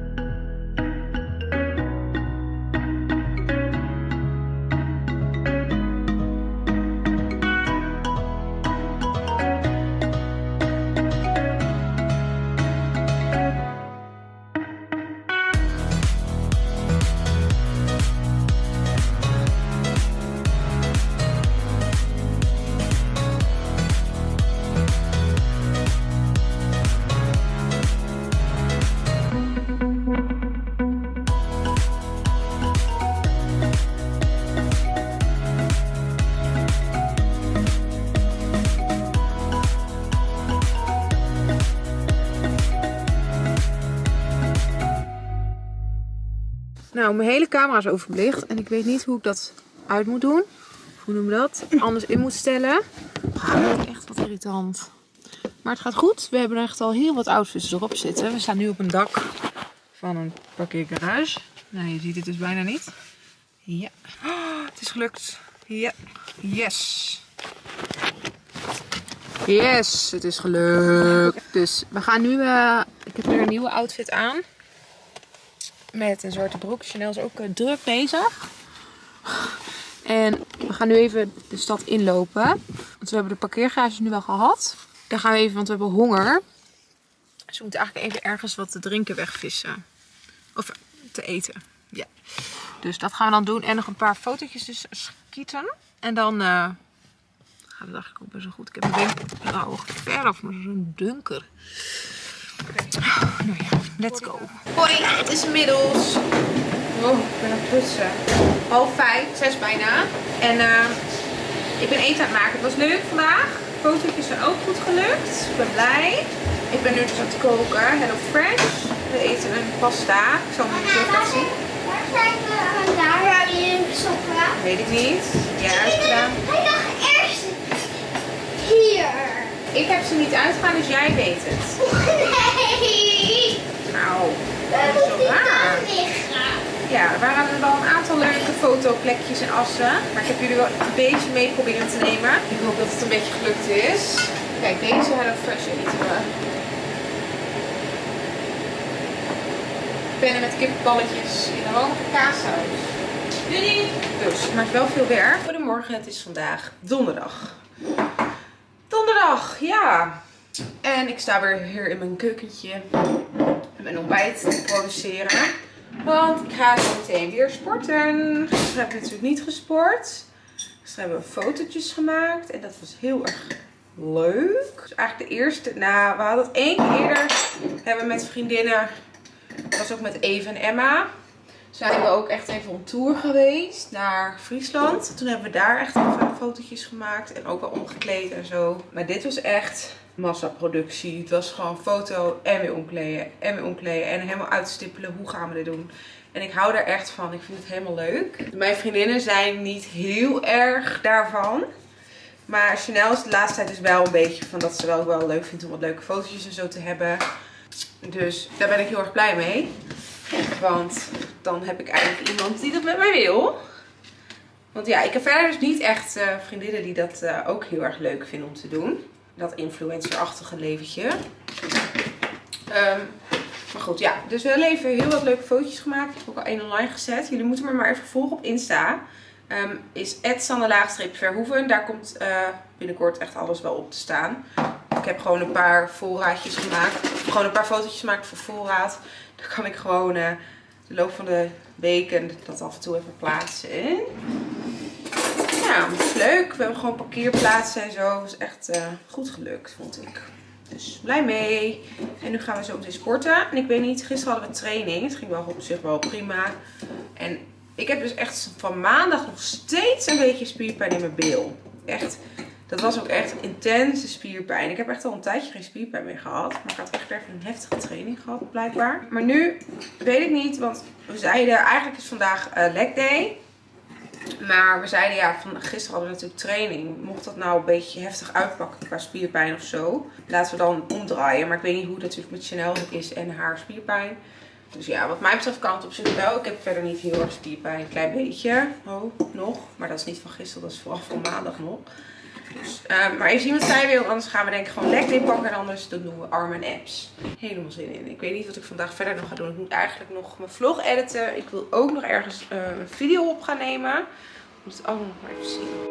Nou, mijn hele camera is overbelicht en ik weet niet hoe ik dat uit moet doen. Hoe noem je dat? Anders in moet stellen. Echt wat irritant. Maar het gaat goed. We hebben echt al heel wat outfits erop zitten. We staan nu op een dak van een parkeergarage. Nou, je ziet het dus bijna niet. Ja. Oh, het is gelukt. Ja. Yes. Yes, het is gelukt. Dus we gaan nu... ik heb weer een nieuwe outfit aan. Met een zwarte broek. Chanel is ook druk bezig. En we gaan nu even de stad inlopen. Want we hebben de parkeergarage nu wel gehad. Dan gaan we even, want we hebben honger. Dus we moeten eigenlijk even ergens wat te drinken wegvissen. Of te eten. Ja. Dus dat gaan we dan doen. En nog een paar fotootjes dus schieten. En dan gaat het eigenlijk ook best wel goed. Ik heb een nou, ver af, maar zo'n donker. Nou ja, let's go. Hoi, het is inmiddels... Oh, ik ben aan het putsen. 4:30, 6 bijna. En ik ben eten aan het maken. Het was leuk vandaag. Fotootjes zijn ook goed gelukt. Ik ben blij. Ik ben nu dus aan het koken. Hello Fresh. We eten een pasta. Ik zal hem zo laten zien. Waar zijn we daar in gestoppen? Weet ik niet. Ja, uitgedaan. Hij lag eerst hier. Ik heb ze niet uitgegaan, dus jij weet het. Nee. Nou, Waar dat is moet zo die raar. dan liggen? Ja, er waren wel een aantal leuke fotoplekjes en assen. Maar ik heb jullie wel een beetje mee proberen te nemen. Ik hoop dat het een beetje gelukt is. Kijk, deze Hello Fresh eten we. Pennen met kipballetjes in een warme kaassaus. Jullie! Dus, het maakt wel veel werk. Goedemorgen, het is vandaag donderdag. Donderdag, ja. En ik sta weer hier in mijn keukentje mijn ontbijt te produceren. Want ik ga zo meteen weer sporten. Gisteren heb ik natuurlijk niet gesport. Gisteren hebben we fotootjes gemaakt. En dat was heel erg leuk. Dus eigenlijk de eerste, nou we hadden het 1 keer eerder. Hebben we met vriendinnen. Dat was ook met Eve en Emma. Zijn we ook echt even op tour geweest naar Friesland. Toen hebben we daar echt even fotootjes gemaakt. En ook wel omgekleed en zo. Maar dit was echt massaproductie. Het was gewoon foto en weer omkleden. En weer omkleden. En helemaal uitstippelen. Hoe gaan we dit doen? En ik hou daar echt van. Ik vind het helemaal leuk. Mijn vriendinnen zijn niet heel erg daarvan. Maar Chanel is de laatste tijd dus wel een beetje van dat ze wel leuk vindt om wat leuke fotootjes en zo te hebben. Dus daar ben ik heel erg blij mee. Want dan heb ik eigenlijk iemand die dat met mij wil. Want ja, ik heb verder dus niet echt vriendinnen die dat ook heel erg leuk vinden om te doen. Dat influencer-achtige leventje. Maar goed, ja. Dus we hebben even heel wat leuke fotootjes gemaakt. Ik heb ook al één online gezet. Jullie moeten me maar even volgen op Insta. Is @sanne_verhoeven. Daar komt binnenkort echt alles wel op te staan. Ik heb gewoon een paar voorraadjes gemaakt. Gewoon een paar fotootjes gemaakt voor voorraad. Daar kan ik gewoon de loop van de weken dat af en toe even plaatsen. Ja, dat is leuk. We hebben gewoon parkeerplaatsen en zo. Dat is echt goed gelukt, vond ik. Dus blij mee. En nu gaan we zo meteen sporten. En ik weet niet, gisteren hadden we training. Het ging wel op zich wel prima. En ik heb dus echt van maandag nog steeds een beetje spierpijn in mijn bil. Echt, dat was ook echt een intense spierpijn. Ik heb echt al een tijdje geen spierpijn meer gehad. Maar ik had echt even een heftige training gehad, blijkbaar. Maar nu weet ik niet, want we zeiden, eigenlijk is vandaag leg day. Maar we zeiden, ja, gisteren hadden we natuurlijk training. Mocht dat nou een beetje heftig uitpakken qua spierpijn of zo, laten we dan omdraaien. Maar ik weet niet hoe het natuurlijk met Chanel is en haar spierpijn. Dus ja, wat mij betreft kan het op zich wel. Ik heb verder niet heel erg spierpijn. Een klein beetje. Oh, nog. Maar dat is niet van gisteren. Dat is vooral van maandag nog. Dus, maar even zien wat zij wil. Anders gaan we denk ik gewoon leg day pakken. En anders dan doen we armen en abs. Helemaal zin in. Ik weet niet wat ik vandaag verder nog ga doen. Ik moet eigenlijk nog mijn vlog editen. Ik wil ook nog ergens een video op gaan nemen. Ik moet het allemaal nog maar even zien.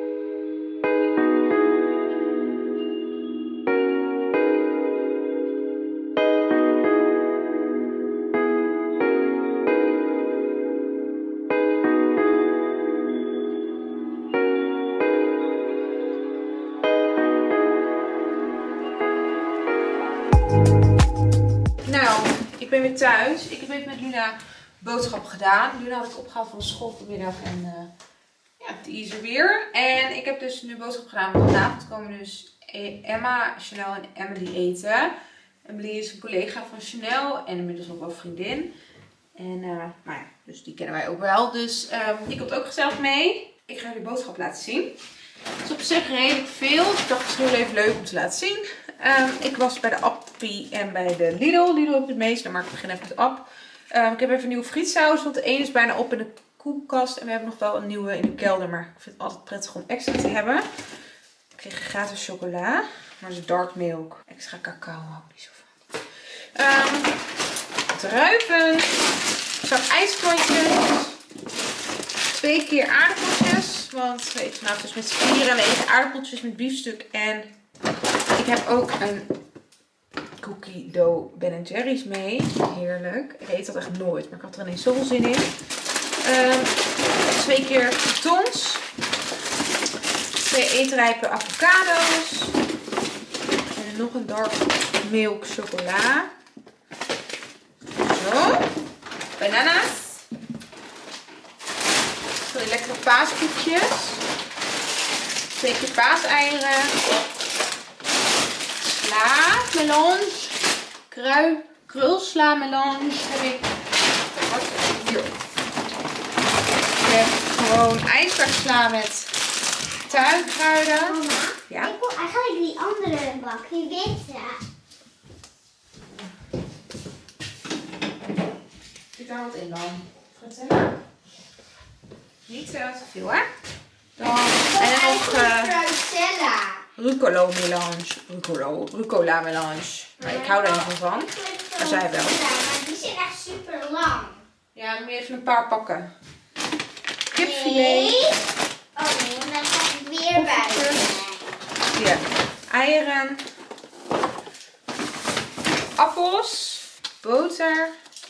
Ik ben weer thuis. Ik heb even met Luna boodschappen gedaan. Luna had ik opgehaald van school vanmiddag en ja, die is er weer. En ik heb dus nu boodschappen gedaan, want vanavond komen dus Emma, Chanel en Emily eten. Emily is een collega van Chanel en inmiddels ook wel vriendin. En nou ja, dus die kennen wij ook wel. Dus die komt ook gezellig mee. Ik ga jullie boodschap laten zien. Het is op zich redelijk veel. Ik dacht het is heel even leuk om te laten zien. Ik was bij de Appie en bij de Lidl. Lidl heb ik het meest, maar ik begin even met de App. Ik heb even een nieuwe frietsaus, want de ene is bijna op in de koelkast. En we hebben nog wel een nieuwe in de kelder, maar ik vind het altijd prettig om extra te hebben. Ik kreeg gratis chocola, maar het is dark milk. Extra cacao hou ik niet zo van. Druiven, zak ijsklontjes, 2 keer aardappeltjes. Want we eten vanavond dus met z'n vieren en eten aardappeltjes met biefstuk. En ik heb ook een cookie dough Ben & Jerry's mee. Heerlijk. Ik eet dat echt nooit, maar ik had er ineens zoveel zin in. 2 keer croutons. 2 eetrijpe avocado's. En nog een dark milk chocola. Zo. Bananas. 2 lekkere paaskoekjes. 2 keer paaseieren. Sla, melange. Krulsla melange heb ik. Hier. Ik heb gewoon ijsbergsla met tuinkruiden. Mama, Ja? ik wil eigenlijk die andere bak, die witte. Zit daar wat in dan? Vertel. Niet te veel, hè? Dan en dan nog rucola melange. Maar ik hou er niet van. Maar zij wel. Maar die zijn echt super lang. Ja, dan moet je even een paar pakken. Kipfilet. Nee. Oh nee, want dan ga ik weer buiten. Ja. Eieren. Appels. Boter.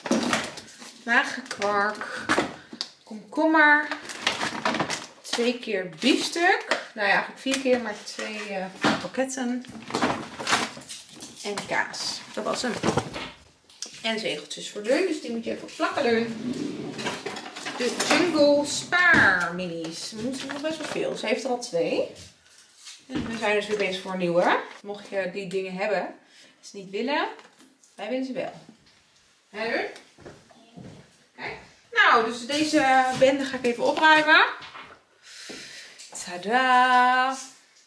Magere komkommer. 2 keer biefstuk. Nou ja, eigenlijk 4 keer, maar 2 pakketten. En kaas. Dat was hem. En zegeltjes voor Leun, dus die moet je even plakken, Leun. De Jungle Spaar minis. Er moeten nog best wel veel. Ze heeft er al 2. En we zijn dus weer bezig voor een nieuwe. Mocht je die dingen hebben en ze niet willen, wij willen ze wel. Hè, Leun? Kijk. Nou, dus deze bende ga ik even opruimen. Tada!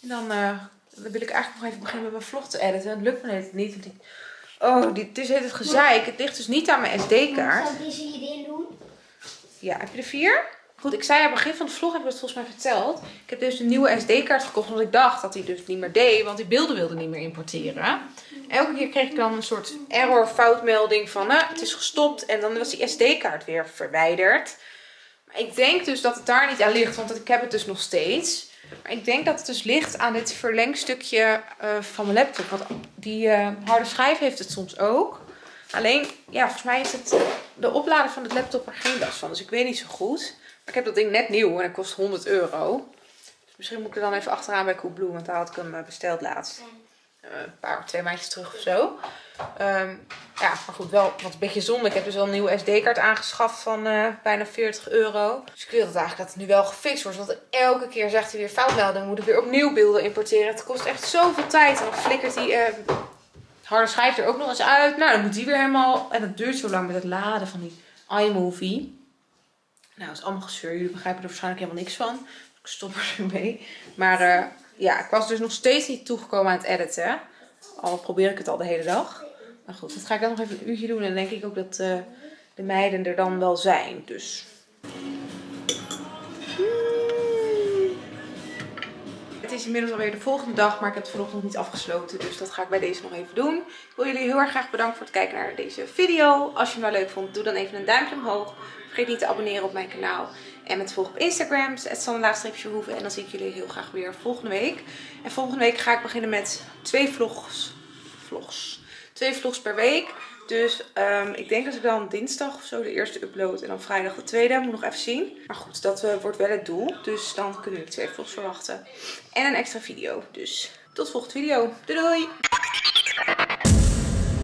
En dan wil ik eigenlijk nog even beginnen met mijn vlog te editen. Het lukt me net niet. Want dit is het gezeik. Het ligt dus niet aan mijn SD-kaart. Zou ik deze hierin doen? Ja, heb je er 4? Goed, ik zei aan het begin van de vlog, heb ik het volgens mij verteld. Ik heb dus een nieuwe SD-kaart gekocht, omdat ik dacht dat hij dus niet meer deed. Want die beelden wilde niet meer importeren. Elke keer kreeg ik dan een soort error foutmelding van het is gestopt. En dan was die SD-kaart weer verwijderd. Maar ik denk dus dat het daar niet aan ligt, want ik heb het dus nog steeds. Maar ik denk dat het dus ligt aan dit verlengstukje van mijn laptop. Want die harde schijf heeft het soms ook. Alleen, ja, volgens mij is het de oplader van het laptop er geen last van. Dus ik weet niet zo goed. Maar ik heb dat ding net nieuw en het kost €100. Dus misschien moet ik er dan even achteraan bij Coolblue. Want daar had ik hem besteld laatst. Een 2 maandjes terug of zo. Ja, maar goed, wel wat een beetje zonde. Ik heb dus al een nieuwe SD-kaart aangeschaft van bijna €40. Dus ik wil dat eigenlijk dat het nu wel gefixt wordt. Want elke keer zegt hij weer foutmelding. Dan moet ik weer opnieuw beelden importeren. Het kost echt zoveel tijd. En dan flikkert die harde schijf er ook nog eens uit. Nou, dan moet die weer helemaal... En dat duurt zo lang met het laden van die iMovie. Nou, dat is allemaal gezeur. Jullie begrijpen er waarschijnlijk helemaal niks van. Ik stop er nu mee. Maar ja, ik was dus nog steeds niet toegekomen aan het editen. Al probeer ik het al de hele dag. Maar goed, dat ga ik dan nog even een uurtje doen. En dan denk ik ook dat de meiden er dan wel zijn. Dus... Het is inmiddels alweer de volgende dag, maar ik heb het vanochtend nog niet afgesloten. Dus dat ga ik bij deze nog even doen. Ik wil jullie heel erg graag bedanken voor het kijken naar deze video. Als je hem nou leuk vond, doe dan even een duimpje omhoog. Vergeet niet te abonneren op mijn kanaal. En met volgen op Instagram, @Sanne_Verhoeven. En dan zie ik jullie heel graag weer volgende week. En volgende week ga ik beginnen met 2 vlogs. 2 vlogs per week. Dus ik denk dat ik dan dinsdag of zo de eerste upload. En dan vrijdag de tweede. Moet nog even zien. Maar goed, dat wordt wel het doel. Dus dan kunnen jullie 2 vlogs verwachten. En een extra video. Dus tot de volgende video. Doei doei!